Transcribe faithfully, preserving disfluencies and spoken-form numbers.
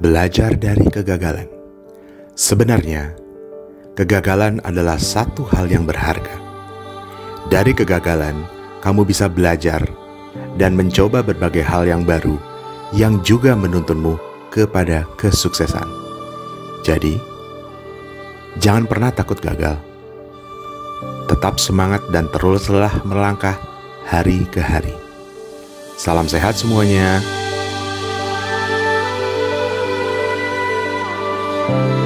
Belajar dari kegagalan. Sebenarnya, kegagalan adalah satu hal yang berharga. Dari kegagalan, kamu bisa belajar dan mencoba berbagai hal yang baru yang juga menuntunmu kepada kesuksesan. Jadi, jangan pernah takut gagal. Tetap semangat dan teruslah melangkah hari ke hari. Salam sehat semuanya.